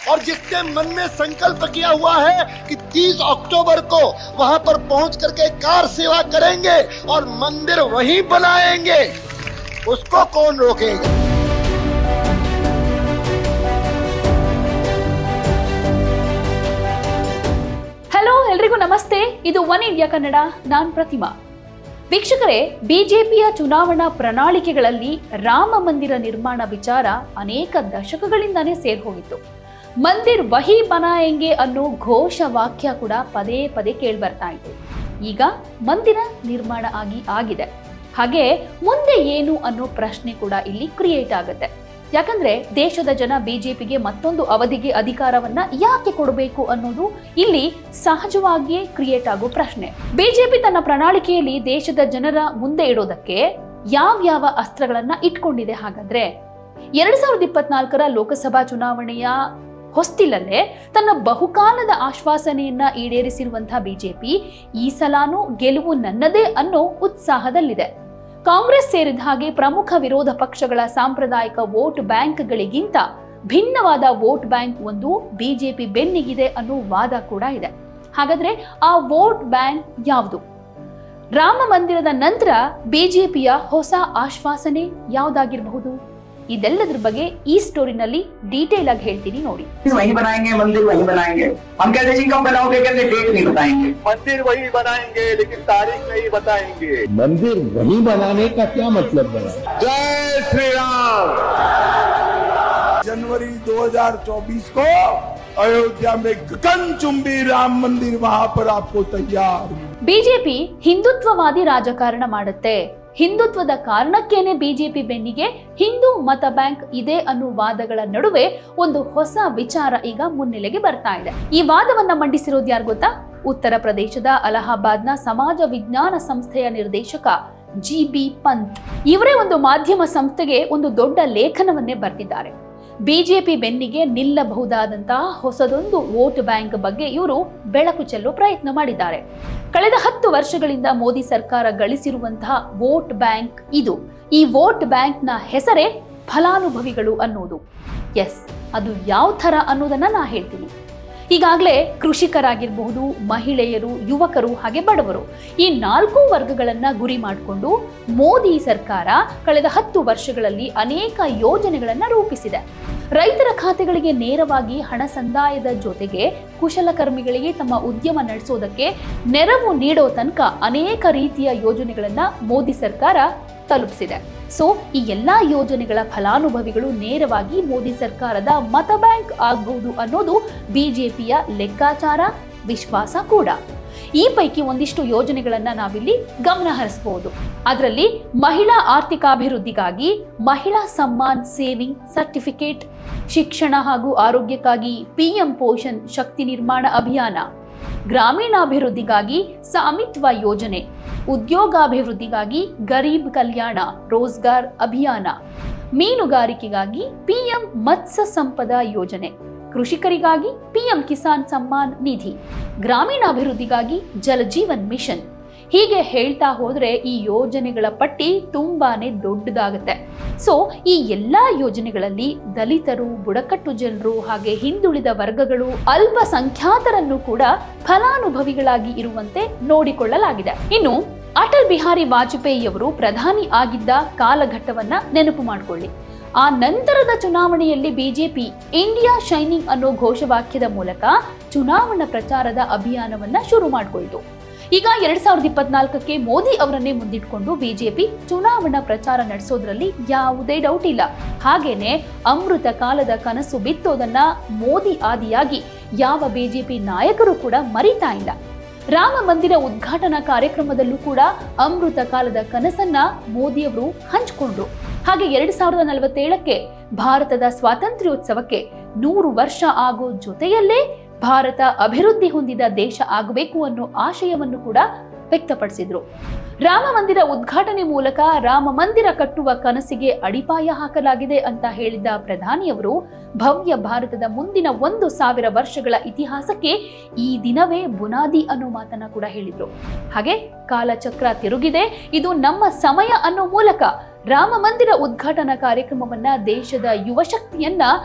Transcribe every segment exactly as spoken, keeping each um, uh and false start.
और जिसने मन में संकल्प किया हुआ है कि तीस अक्टूबर को वहां पर पहुंच करके कार सेवा करेंगे और मंदिर वहीं बनाएंगे, उसको कौन रोकेगा। हेलो एल्रिगू नमस्ते, ಇದು ಒನ್ ಇಂಡಿಯಾ ಕನ್ನಡ, ನಾನು ಪ್ರತಿಮಾ. ವೀಕ್ಷಕರೇ, ಬಿಜೆಪಿಯ ಚುನಾವಣಾ ಪ್ರಣಾಳಿಕೆಗಳಲ್ಲಿ ರಾಮ ಮಂದಿರ ನಿರ್ಮಾಣ ವಿಚಾರ ಅನೇಕ ದಶಕಗಳಿಂದಾನೇ ಸೇರ್ ಹೋಗಿತ್ತು. ಮಂದಿರ್ ವಹಿ ಬನಾಯೆಂಗೆ ಅನ್ನೋ ಘೋಷ ವಾಕ್ಯ ಕೂಡ ಪದೇ ಪದೇ ಕೇಳಿ ಬರ್ತಾ ಇತ್ತು. ಈಗ ಮಂದಿರ ನಿರ್ಮಾಣ ಆಗಿ ಆಗಿದೆ. ಹಾಗೆ ಮುಂದೆ ಏನು ಅನ್ನೋ ಪ್ರಶ್ನೆ ಕೂಡ ಇಲ್ಲಿ ಕ್ರಿಯೇಟ್ ಆಗುತ್ತೆ. ಯಾಕಂದ್ರೆ ದೇಶದ ಜನ ಬಿಜೆಪಿಗೆ ಮತ್ತೊಂದು ಅವಧಿಗೆ ಅಧಿಕಾರವನ್ನ ಯಾಕೆ ಕೊಡಬೇಕು ಅನ್ನೋದು ಇಲ್ಲಿ ಸಹಜವಾಗಿಯೇ ಕ್ರಿಯೇಟ್ ಆಗೋ ಪ್ರಶ್ನೆ. ಬಿಜೆಪಿ ತನ್ನ ಪ್ರಣಾಳಿಕೆಯಲ್ಲಿ ದೇಶದ ಜನರ ಮುಂದೆ ಇಡೋದಕ್ಕೆ ಯಾವ್ಯಾವ ಅಸ್ತ್ರಗಳನ್ನ ಇಟ್ಕೊಂಡಿದೆ ಹಾಗಾದ್ರೆ? ಎರಡ್ ಸಾವಿರದ ಇಪ್ಪತ್ನಾಲ್ಕರ ಲೋಕಸಭಾ ಚುನಾವಣೆಯ ಹೊಸ್ತಿಲಲ್ಲೇ ತನ್ನ ಬಹುಕಾಲದ ಆಶ್ವಾಸನೆಯನ್ನ ಈಡೇರಿಸಿರುವಂತಹ ಬಿಜೆಪಿ ಈ ಸಲಾನೂ ಗೆಲುವು ನನ್ನದೇ ಅನ್ನೋ ಉತ್ಸಾಹದಲ್ಲಿದೆ. ಕಾಂಗ್ರೆಸ್ ಸೇರಿದ ಹಾಗೆ ಪ್ರಮುಖ ವಿರೋಧ ಪಕ್ಷಗಳ ಸಾಂಪ್ರದಾಯಿಕ ವೋಟ್ ಬ್ಯಾಂಕ್ಗಳಿಗಿಂತ ಭಿನ್ನವಾದ ವೋಟ್ ಬ್ಯಾಂಕ್ ಒಂದು ಬಿಜೆಪಿ ಬೆನ್ನಿಗಿದೆ ಅನ್ನೋ ವಾದ ಕೂಡ ಇದೆ. ಹಾಗಾದ್ರೆ ಆ ವೋಟ್ ಬ್ಯಾಂಕ್ ಯಾವುದು? ರಾಮ ಮಂದಿರದ ನಂತರ ಬಿಜೆಪಿಯ ಹೊಸ ಆಶ್ವಾಸನೆ ಯಾವುದಾಗಿರಬಹುದು? ಇದೆಲ್ಲದರ ಬಗ್ಗೆ ಈ ಸ್ಟೋರಿನಲ್ಲಿ ಡೀಟೇಲ್ ಆಗಿ ಹೇಳ್ತೀನಿ ನೋಡಿ. वही बनाएंगे मंदिर वही बनाएंगे, हम कहते हैं कब बनाओगे, कहते डेट नहीं बताएंगे। मंदिर वही बनाएंगे लेकिन तारीख नहीं बताएंगे। मंदिर वही बनाने का क्या मतलब बना? जय श्री राम। जनवरी दो हज़ार चौबीस को अयोध्या में गगनचुंबी राम मंदिर वहां पर आपको तैयार। ಬಿಜೆಪಿ ಹಿಂದುತ್ವವಾದಿ ರಾಜಕಾರಣ ಮಾಡುತ್ತೆ. ಹಿಂದುತ್ವದ ಕಾರಣಕ್ಕೇನೆ ಬಿಜೆಪಿ ಬೆನ್ನಿಗೆ ಹಿಂದೂ ಮತ ಬ್ಯಾಂಕ್ ಇದೆ ಅನ್ನೋ ವಾದಗಳ ನಡುವೆ ಒಂದು ಹೊಸ ವಿಚಾರ ಈಗ ಮುನ್ನೆಲೆಗೆ ಬರ್ತಾ ಇದೆ. ಈ ವಾದವನ್ನ ಮಂಡಿಸಿರೋದು ಯಾರು ಗೊತ್ತಾ? ಉತ್ತರ ಪ್ರದೇಶದ ಅಲಹಾಬಾದ್ನ ಸಮಾಜ ವಿಜ್ಞಾನ ಸಂಸ್ಥೆಯ ನಿರ್ದೇಶಕ ಜಿ ಬಿ ಪಂತ್. ಇವರೇ ಒಂದು ಮಾಧ್ಯಮ ಸಂಸ್ಥೆಗೆ ಒಂದು ದೊಡ್ಡ ಲೇಖನವನ್ನೇ ಬರೆದಿದ್ದಾರೆ. ಬಿಜೆಪಿ ಬೆನ್ನಿಗೆ ನಿಲ್ಲಬಹುದಾದಂತಹ ಹೊಸದೊಂದು ವೋಟ್ ಬ್ಯಾಂಕ್ ಬಗ್ಗೆ ಇವರು ಬೆಳಕು ಚೆಲ್ಲುವ ಪ್ರಯತ್ನ ಮಾಡಿದ್ದಾರೆ. ಕಳೆದ ಹತ್ತು ವರ್ಷಗಳಿಂದ ಮೋದಿ ಸರ್ಕಾರ ಗಳಿಸಿರುವಂತಹ ವೋಟ್ ಬ್ಯಾಂಕ್ ಇದು. ಈ ವೋಟ್ ಬ್ಯಾಂಕ್ ನ ಹೆಸರೇ ಫಲಾನುಭವಿಗಳು ಅನ್ನೋದು. ಎಸ್, ಅದು ಯಾವ ಥರ ಅನ್ನೋದನ್ನ ನಾ ಹೇಳ್ತೀನಿ. ಈಗಾಗಲೇ ಕೃಷಿಕರಾಗಿರಬಹುದು, ಮಹಿಳೆಯರು, ಯುವಕರು ಹಾಗೆ ಬಡವರು, ಈ ನಾಲ್ಕು ವರ್ಗಗಳನ್ನ ಗುರಿ ಮಾಡಿಕೊಂಡು ಮೋದಿ ಸರ್ಕಾರ ಕಳೆದ ಹತ್ತು ವರ್ಷಗಳಲ್ಲಿ ಅನೇಕ ಯೋಜನೆಗಳನ್ನ ರೂಪಿಸಿದೆ. ರೈತರ ಖಾತೆಗಳಿಗೆ ನೇರವಾಗಿ ಹಣ ಸಂದಾಯದ ಜೊತೆಗೆ ಕುಶಲಕರ್ಮಿಗಳಿಗೆ ತಮ್ಮ ಉದ್ಯಮ ನಡೆಸೋದಕ್ಕೆ ನೆರವು ನೀಡೋ ತನಕ ಅನೇಕ ರೀತಿಯ ಯೋಜನೆಗಳನ್ನ ಮೋದಿ ಸರ್ಕಾರ ತಲುಪಿಸಿದೆ. ಸೊ ಈ ಎಲ್ಲಾ ಯೋಜನೆಗಳ ಫಲಾನುಭವಿಗಳು ನೇರವಾಗಿ ಮೋದಿ ಸರ್ಕಾರದ ಮತ ಬ್ಯಾಂಕ್ ಆಗಬಹುದು ಅನ್ನೋದು ಬಿಜೆಪಿಯ ಲೆಕ್ಕಾಚಾರ, ವಿಶ್ವಾಸ ಕೂಡ. ಈ ಪೈಕಿ ಒಂದಿಷ್ಟು ಯೋಜನೆಗಳನ್ನ ನಾವಿಲ್ಲಿ ಗಮನ ಹರಿಸಬಹುದು. ಅದರಲ್ಲಿ ಮಹಿಳಾ ಆರ್ಥಿಕಾಭಿವೃದ್ಧಿಗಾಗಿ ಮಹಿಳಾ ಸಮ್ಮಾನ್ ಸೇವಿಂಗ್ ಸರ್ಟಿಫಿಕೇಟ್, ಶಿಕ್ಷಣ ಹಾಗೂ ಆರೋಗ್ಯಕ್ಕಾಗಿ ಪಿಎಂ ಪೋಷಣ್ ಶಕ್ತಿ ನಿರ್ಮಾಣ ಅಭಿಯಾನ, ಗ್ರಾಮೀಣಾಭಿವೃದ್ಧಿಗಾಗಿ ಸಾಮಿತ್ವ ಯೋಜನೆ, ಉದ್ಯೋಗಾಭಿವೃದ್ಧಿಗಾಗಿ ಗರೀಬ್ ಕಲ್ಯಾಣ ರೋಜ್ಗಾರ್ ಅಭಿಯಾನ, ಮೀನುಗಾರಿಕೆಗಾಗಿ ಪಿಎಂ ಮತ್ಸ್ಯ ಸಂಪದ ಯೋಜನೆ, ಕೃಷಿಕರಿಗಾಗಿ ಪಿಎಂ ಕಿಸಾನ್ ಸಮ್ಮಾನ್ ನಿಧಿ, ಗ್ರಾಮೀಣಾಭಿವೃದ್ಧಿಗಾಗಿ ಜಲ ಜೀವನ್ ಮಿಷನ್. ಹೀಗೆ ಹೇಳ್ತಾ ಹೋದ್ರೆ ಈ ಯೋಜನೆಗಳ ಪಟ್ಟಿ ತುಂಬಾನೇ ದೊಡ್ಡದಾಗುತ್ತೆ. ಸೊ ಈ ಎಲ್ಲಾ ಯೋಜನೆಗಳಲ್ಲಿ ದಲಿತರು, ಬುಡಕಟ್ಟು ಜನರು ಹಾಗೆ ಹಿಂದುಳಿದ ವರ್ಗಗಳು, ಅಲ್ಪಸಂಖ್ಯಾತರನ್ನು ಕೂಡ ಫಲಾನುಭವಿಗಳಾಗಿ ಇರುವಂತೆ ನೋಡಿಕೊಳ್ಳಲಾಗಿದೆ. ಇನ್ನು ಅಟಲ್ ಬಿಹಾರಿ ವಾಜಪೇಯಿಯವರು ಪ್ರಧಾನಿ ಆಗಿದ್ದ ಕಾಲಘಟ್ಟವನ್ನ ನೆನಪು ಮಾಡಿಕೊಳ್ಳಿ. ಆ ನಂತರದ ಚುನಾವಣೆಯಲ್ಲಿ ಬಿಜೆಪಿ ಇಂಡಿಯಾ ಶೈನಿಂಗ್ ಅನ್ನೋ ಘೋಷವಾಕ್ಯದ ಮೂಲಕ ಚುನಾವಣಾ ಪ್ರಚಾರದ ಅಭಿಯಾನವನ್ನ ಶುರು ಮಾಡಿಕೊಳ್ತು. ಈಗ ಎರಡ್ ಸಾವಿರದ ಇಪ್ಪತ್ನಾಲ್ಕಕ್ಕೆ ಮೋದಿ ಅವರನ್ನೇ ಮುಂದಿಟ್ಕೊಂಡು ಬಿಜೆಪಿ ಚುನಾವಣಾ ಪ್ರಚಾರ ನಡೆಸೋದ್ರಲ್ಲಿ ಯಾವುದೇ ಡೌಟ್ ಇಲ್ಲ. ಹಾಗೇನೆ ಅಮೃತ ಕಾಲದ ಕನಸು ಬಿತ್ತೋದನ್ನ ಮೋದಿ ಆದಿಯಾಗಿ ಯಾವ ಬಿಜೆಪಿ ನಾಯಕರು ಕೂಡ ಮರಿತಾ ಇಲ್ಲ. ರಾಮ ಮಂದಿರ ಉದ್ಘಾಟನಾ ಕಾರ್ಯಕ್ರಮದಲ್ಲೂ ಕೂಡ ಅಮೃತ ಕಾಲದ ಕನಸನ್ನ ಮೋದಿಯವರು ಹಂಚಿಕೊಂಡ್ರು. ಹಾಗೆ ಎರಡ್ ಸಾವಿರದ ನಲವತ್ತೇಳಕ್ಕೆ ಭಾರತದ ಸ್ವಾತಂತ್ರ್ಯೋತ್ಸವಕ್ಕೆ ನೂರು ವರ್ಷ ಆಗೋ ಜೊತೆಯಲ್ಲೇ ಭಾರತ ಅಭಿವೃದ್ಧಿ ಹೊಂದಿದ ದೇಶ ಆಗಬೇಕು ಅನ್ನೋ ಆಶಯವನ್ನು ಕೂಡ ವ್ಯಕ್ತಪಡಿಸಿದ್ರು. ರಾಮ ಮಂದಿರ ಉದ್ಘಾಟನೆ ಮೂಲಕ ರಾಮ ಮಂದಿರ ಕಟ್ಟುವ ಕನಸಿಗೆ ಅಡಿಪಾಯ ಹಾಕಲಾಗಿದೆ ಅಂತ ಹೇಳಿದ ಪ್ರಧಾನಿಯವರು ಭವ್ಯ ಭಾರತದ ಮುಂದಿನ ಒಂದು ಸಾವಿರ ವರ್ಷಗಳ ಇತಿಹಾಸಕ್ಕೆ ಈ ದಿನವೇ ಬುನಾದಿ ಅನ್ನೋ ಮಾತನ್ನ ಕೂಡ ಹೇಳಿದ್ರು. ಹಾಗೆ ಕಾಲಚಕ್ರ ತಿರುಗಿದೆ, ಇದು ನಮ್ಮ ಸಮಯ ಅನ್ನೋ ಮೂಲಕ ರಾಮ ಮಂದಿರ ಉದ್ಘಾಟನಾ ಕಾರ್ಯಕ್ರಮವನ್ನ ದೇಶದ ಯುವ ಶಕ್ತಿಯನ್ನ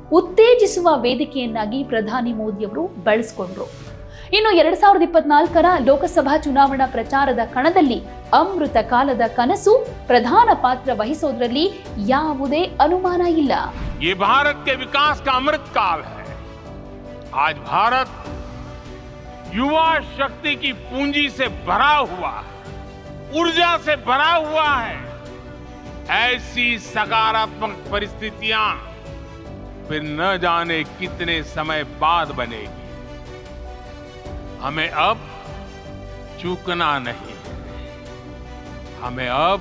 ಉತ್ತೇಜಿಸುವ ವೇದಿಕೆಯನ್ನಾಗಿ ಪ್ರಧಾನಿ ಮೋದಿಯವರು ಬಳಸಿಕೊಂಡ್ರು. ಇನ್ನು ಎರಡ್ ಸಾವಿರದ ಇಪ್ಪತ್ನಾಲ್ಕರ ಲೋಕಸಭಾ ಚುನಾವಣಾ ಪ್ರಚಾರದ ಕಣದಲ್ಲಿ ಅಮೃತ ಕಾಲದ ಕನಸು ಪ್ರಧಾನ ಪಾತ್ರ ವಹಿಸೋದ್ರಲ್ಲಿ ಯಾವುದೇ ಅನುಮಾನ ಇಲ್ಲ. ये भारत के विकास का अमृत काल है। आज भारत युवा शक्ति की पूंजी से भरा हुआ है, ऊर्जा से भरा हुआ है। ऐसी सकारात्मक परिस्थितियां फिर न जाने कितने समय बाद बनेगी। हमें अब चूकना नहीं, हमें अब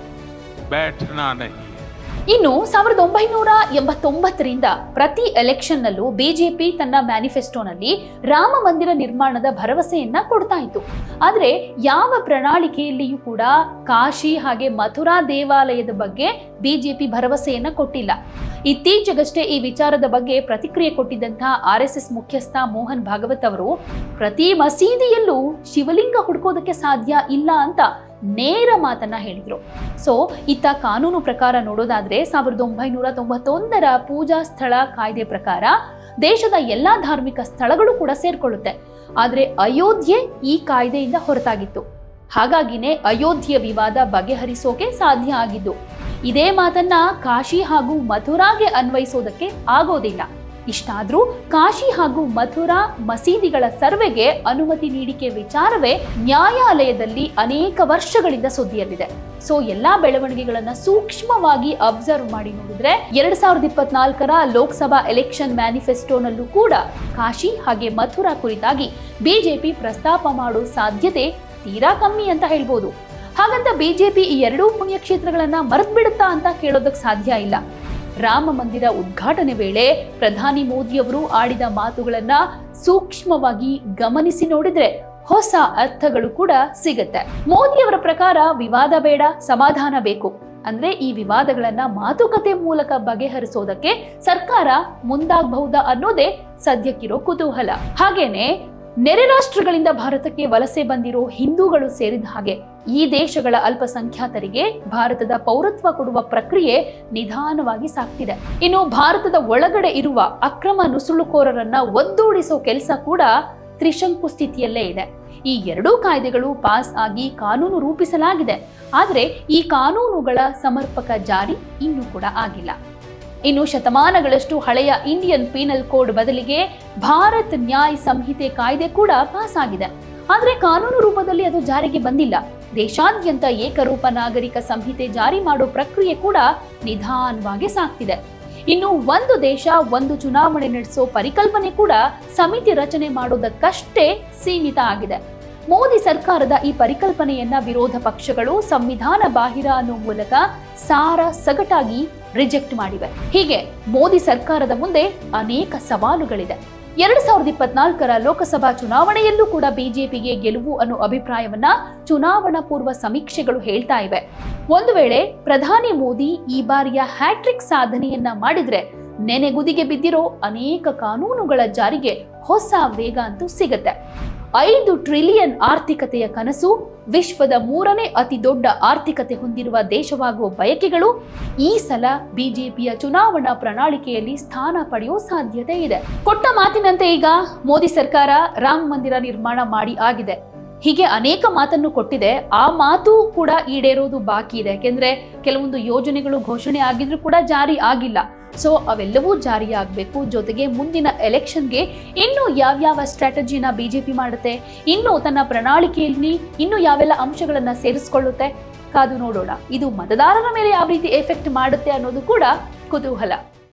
बैठना नहीं। ಇನ್ನು ಸಾವಿರದ ಒಂಬೈನೂರ ಎಂಬತ್ತೊಂಬತ್ತರಿಂದ ಪ್ರತಿ ಎಲೆಕ್ಷನ್ ನಲ್ಲೂ ಬಿಜೆಪಿ ತನ್ನ ಮ್ಯಾನಿಫೆಸ್ಟೋನಲ್ಲಿ ರಾಮ ಮಂದಿರ ನಿರ್ಮಾಣದ ಭರವಸೆಯನ್ನ ಕೊಡ್ತಾ ಇತ್ತು. ಆದ್ರೆ ಯಾವ ಪ್ರಣಾಳಿಕೆಯಲ್ಲಿಯೂ ಕೂಡ ಕಾಶಿ ಹಾಗೆ ಮಥುರಾ ದೇವಾಲಯದ ಬಗ್ಗೆ ಬಿಜೆಪಿ ಭರವಸೆಯನ್ನ ಕೊಟ್ಟಿಲ್ಲ. ಇತ್ತೀಚೆಗಷ್ಟೇ ಈ ವಿಚಾರದ ಬಗ್ಗೆ ಪ್ರತಿಕ್ರಿಯೆ ಕೊಟ್ಟಿದ್ದಂತಹ ಆರ್ ಎಸ್ ಎಸ್ ಮುಖ್ಯಸ್ಥ ಮೋಹನ್ ಭಾಗವತ್ ಅವರು ಪ್ರತಿ ಮಸೀದಿಯಲ್ಲೂ ಶಿವಲಿಂಗ ಹುಡುಕೋದಕ್ಕೆ ಸಾಧ್ಯ ಇಲ್ಲ ಅಂತ ನೇರ ಮಾತನ್ನ ಹೇಳಿದ್ರು. ಸೊ ಇತ್ತ ಕಾನೂನು ಪ್ರಕಾರ ನೋಡೋದಾದ್ರೆ ಸಾವಿರದ ಒಂಬೈನೂರ ತೊಂಬತ್ತೊಂದರ ಪೂಜಾ ಸ್ಥಳ ಕಾಯ್ದೆ ಪ್ರಕಾರ ದೇಶದ ಎಲ್ಲಾ ಧಾರ್ಮಿಕ ಸ್ಥಳಗಳು ಕೂಡ ಸೇರ್ಕೊಳ್ಳುತ್ತೆ. ಆದ್ರೆ ಅಯೋಧ್ಯೆ ಈ ಕಾಯ್ದೆಯಿಂದ ಹೊರತಾಗಿತ್ತು. ಹಾಗಾಗಿನೇ ಅಯೋಧ್ಯೆಯ ವಿವಾದ ಬಗೆಹರಿಸೋಕೆ ಸಾಧ್ಯ ಆಗಿದ್ದು. ಇದೇ ಮಾತನ್ನ ಕಾಶಿ ಹಾಗೂ ಮಥುರಾಗೆ ಅನ್ವಯಿಸೋದಕ್ಕೆ ಆಗೋದಿಲ್ಲ. ಇಷ್ಟಾದ್ರೂ ಕಾಶಿ ಹಾಗೂ ಮಥುರಾ ಮಸೀದಿಗಳ ಸರ್ವೆಗೆ ಅನುಮತಿ ನೀಡಿಕೆ ವಿಚಾರವೇ ನ್ಯಾಯಾಲಯದಲ್ಲಿ ಅನೇಕ ವರ್ಷಗಳಿಂದ ಸುದ್ದಿಯಲ್ಲಿದೆ. ಸೊ ಎಲ್ಲಾ ಬೆಳವಣಿಗೆಗಳನ್ನ ಸೂಕ್ಷ್ಮವಾಗಿ ಅಬ್ಸರ್ವ್ ಮಾಡಿ ನೋಡಿದ್ರೆ ಎರಡ್ ಸಾವಿರದ ಇಪ್ಪತ್ನಾಲ್ಕರ ಲೋಕಸಭಾ ಎಲೆಕ್ಷನ್ ಮ್ಯಾನಿಫೆಸ್ಟೋನಲ್ಲೂ ಕೂಡ ಕಾಶಿ ಹಾಗೆ ಮಥುರಾ ಕುರಿತಾಗಿ ಬಿಜೆಪಿ ಪ್ರಸ್ತಾಪ ಮಾಡೋ ಸಾಧ್ಯತೆ ತೀರಾ ಕಮ್ಮಿ ಅಂತ ಹೇಳ್ಬೋದು. ಹಾಗಂತ ಬಿಜೆಪಿ ಈ ಎರಡೂ ಪುಣ್ಯಕ್ಷೇತ್ರಗಳನ್ನ ಮರೆತು ಬಿಡುತ್ತಾ ಅಂತ ಕೇಳೋದಕ್ಕೆ ಸಾಧ್ಯ ಇಲ್ಲ. ರಾಮ ಮಂದಿರ ಉದ್ಘಾಟನೆ ವೇಳೆ ಪ್ರಧಾನಿ ಮೋದಿಯವರು ಆಡಿದ ಮಾತುಗಳನ್ನ ಸೂಕ್ಷ್ಮವಾಗಿ ಗಮನಿಸಿ ನೋಡಿದ್ರೆ ಹೊಸ ಅರ್ಥಗಳು ಕೂಡ ಸಿಗುತ್ತೆ. ಮೋದಿಯವರ ಪ್ರಕಾರ ವಿವಾದ ಬೇಡ, ಸಮಾಧಾನ ಬೇಕು. ಅಂದ್ರೆ ಈ ವಿವಾದಗಳನ್ನ ಮಾತುಕತೆ ಮೂಲಕ ಬಗೆಹರಿಸೋದಕ್ಕೆ ಸರ್ಕಾರ ಮುಂದಾಗಬಹುದಾ ಅನ್ನೋದೇ ಸದ್ಯಕ್ಕಿರೋ ಕುತೂಹಲ. ಹಾಗೇನೆ ನೆರೆ ರಾಷ್ಟ್ರಗಳಿಂದ ಭಾರತಕ್ಕೆ ವಲಸೆ ಬಂದಿರೋ ಹಿಂದೂಗಳು ಸೇರಿದ ಹಾಗೆ ಈ ದೇಶಗಳ ಅಲ್ಪಸಂಖ್ಯಾತರಿಗೆ ಭಾರತದ ಪೌರತ್ವ ಕೊಡುವ ಪ್ರಕ್ರಿಯೆ ನಿಧಾನವಾಗಿ ಸಾಗ್ತಿದೆ. ಇನ್ನು ಭಾರತದ ಒಳಗಡೆ ಇರುವ ಅಕ್ರಮ ನುಸುಳುಕೋರರನ್ನ ಒದ್ದೋಡಿಸೋ ಕೆಲಸ ಕೂಡ ತ್ರಿಶಂಕು ಸ್ಥಿತಿಯಲ್ಲೇ ಇದೆ. ಈ ಎರಡೂ ಕಾಯ್ದೆಗಳು ಪಾಸ್ ಆಗಿ ಕಾನೂನು ರೂಪಿಸಲಾಗಿದೆ. ಆದ್ರೆ ಈ ಕಾನೂನುಗಳ ಸಮರ್ಪಕ ಜಾರಿ ಇನ್ನೂ ಕೂಡ ಆಗಿಲ್ಲ. ಇನ್ನು ಶತಮಾನಗಳಷ್ಟು ಹಳೆಯ ಇಂಡಿಯನ್ ಪೀನಲ್ ಕೋಡ್ ಬದಲಿಗೆ ಭಾರತ್ ನ್ಯಾಯ ಸಂಹಿತೆ ಕಾಯ್ದೆ ಕೂಡ ಪಾಸ್ ಆಗಿದೆ. ಆದ್ರೆ ಕಾನೂನು ರೂಪದಲ್ಲಿ ಅದು ಜಾರಿಗೆ ಬಂದಿಲ್ಲ. ದೇಶಾದ್ಯಂತ ಏಕರೂಪ ನಾಗರಿಕ ಸಂಹಿತೆ ಜಾರಿ ಮಾಡೋ ಪ್ರಕ್ರಿಯೆ ಕೂಡ ನಿಧಾನವಾಗಿ ಸಾಗ್ತಿದೆ. ಇನ್ನು ಒಂದು ದೇಶ ಒಂದು ಚುನಾವಣೆ ನಡೆಸೋ ಪರಿಕಲ್ಪನೆ ಕೂಡ ಸಮಿತಿ ರಚನೆ ಮಾಡೋದಕ್ಕಷ್ಟೇ ಸೀಮಿತ ಆಗಿದೆ. ಮೋದಿ ಸರ್ಕಾರದ ಈ ಪರಿಕಲ್ಪನೆಯನ್ನ ವಿರೋಧ ಪಕ್ಷಗಳು ಸಂವಿಧಾನ ಬಾಹಿರ ಅನ್ನೋ ಮೂಲಕ ಸಾರ ಸಗಟಾಗಿ ರಿಜೆಕ್ಟ್ ಮಾಡಿವೆ. ಹೀಗೆ ಮೋದಿ ಸರ್ಕಾರದ ಮುಂದೆ ಅನೇಕ ಸವಾಲುಗಳಿದೆ. ಎರಡ್ ಸಾವಿರದ ಇಪ್ಪತ್ನಾಲ್ಕರ ಲೋಕಸಭಾ ಚುನಾವಣೆಯಲ್ಲೂ ಕೂಡ ಬಿಜೆಪಿಗೆ ಗೆಲುವು ಅನ್ನೋ ಅಭಿಪ್ರಾಯವನ್ನ ಚುನಾವಣಾ ಪೂರ್ವ ಸಮೀಕ್ಷೆಗಳು ಹೇಳ್ತಾ ಇವೆ. ಒಂದು ವೇಳೆ ಪ್ರಧಾನಿ ಮೋದಿ ಈ ಬಾರಿಯ ಹ್ಯಾಟ್ರಿಕ್ ಸಾಧನೆಯನ್ನ ಮಾಡಿದ್ರೆ ನೆನೆಗುದಿಗೆ ಬಿದ್ದಿರೋ ಅನೇಕ ಕಾನೂನುಗಳ ಜಾರಿಗೆ ಹೊಸ ವೇಗ ಅಂತೂ ಸಿಗತ್ತೆ. ಐದು ಟ್ರಿಲಿಯನ್ ಆರ್ಥಿಕತೆಯ ಕನಸು, ವಿಶ್ವದ ಮೂರನೇ ಅತಿ ದೊಡ್ಡ ಆರ್ಥಿಕತೆ ಹೊಂದಿರುವ ದೇಶವಾಗುವ ಬಯಕೆಗಳು ಈ ಸಲ ಬಿಜೆಪಿಯ ಚುನಾವಣಾ ಪ್ರಣಾಳಿಕೆಯಲ್ಲಿ ಸ್ಥಾನ ಪಡೆಯುವ ಸಾಧ್ಯತೆ ಇದೆ. ಕೊಟ್ಟ ಮಾತಿನಂತೆ ಈಗ ಮೋದಿ ಸರ್ಕಾರ ರಾಮ ಮಂದಿರ ನಿರ್ಮಾಣ ಮಾಡಿ ಆಗಿದೆ. ಹೀಗೆ ಅನೇಕ ಮಾತನ್ನು ಕೊಟ್ಟಿದೆ. ಆ ಮಾತು ಕೂಡ ಈಡೇರೋದು ಬಾಕಿ ಇದೆ. ಯಾಕೆಂದ್ರೆ ಕೆಲವೊಂದು ಯೋಜನೆಗಳು ಘೋಷಣೆ ಆಗಿದ್ರು ಕೂಡ ಜಾರಿ ಆಗಿಲ್ಲ. ಸೊ ಅವೆಲ್ಲವೂ ಜಾರಿ ಆಗಬೇಕು. ಜೊತೆಗೆ ಮುಂದಿನ ಎಲೆಕ್ಷನ್ಗೆ ಇನ್ನು ಯಾವ್ಯಾವ ಸ್ಟ್ರಾಟಜಿನ ಬಿಜೆಪಿ ಮಾಡುತ್ತೆ, ಇನ್ನು ತನ್ನ ಪ್ರಣಾಳಿಕೆಯಲ್ಲಿ ಇನ್ನು ಯಾವೆಲ್ಲ ಅಂಶಗಳನ್ನ ಸೇರಿಸಿಕೊಳ್ಳುತ್ತೆ, ಕಾದು ನೋಡೋಣ. ಇದು ಮತದಾರರ ಮೇಲೆ ಯಾವ ರೀತಿ ಎಫೆಕ್ಟ್ ಮಾಡುತ್ತೆ ಅನ್ನೋದು ಕೂಡ ಕುತೂಹಲ.